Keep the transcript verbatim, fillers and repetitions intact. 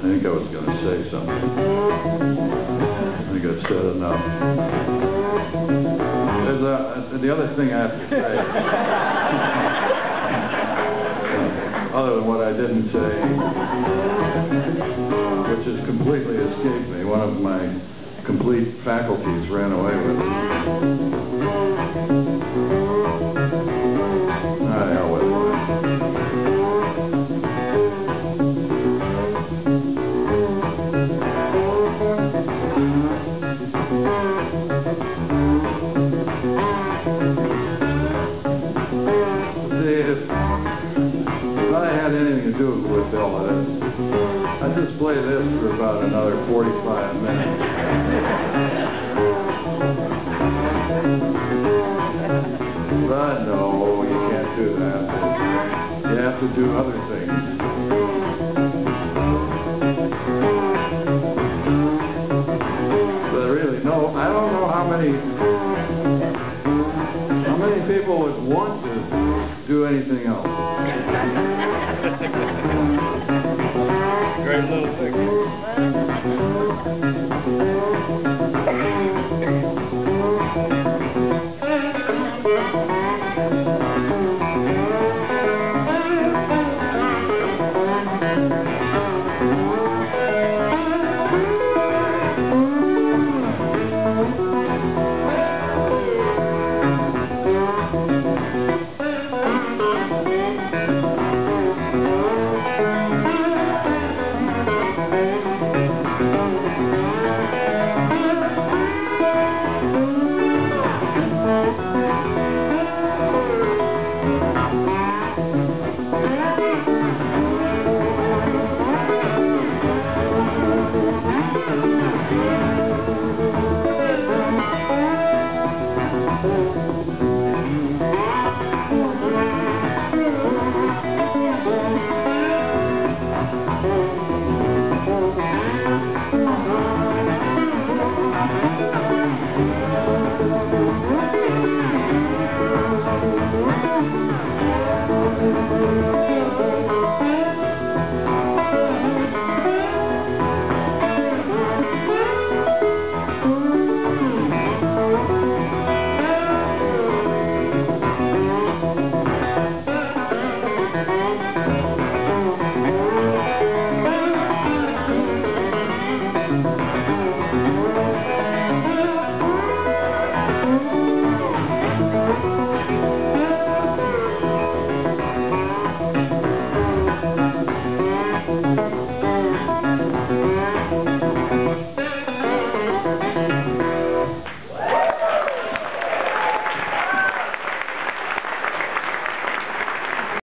think I was going to say something. I think I've said enough. There's a, the other thing I have to say, other than what I didn't say, which has completely escaped me. One of my complete faculties ran away with it. Ah, hell with it. With all of this. I just play this for about another forty-five minutes. But no, you can't do that. You have to do other things. But really, no, I don't know how many how many people would want to do anything else. Great little thing.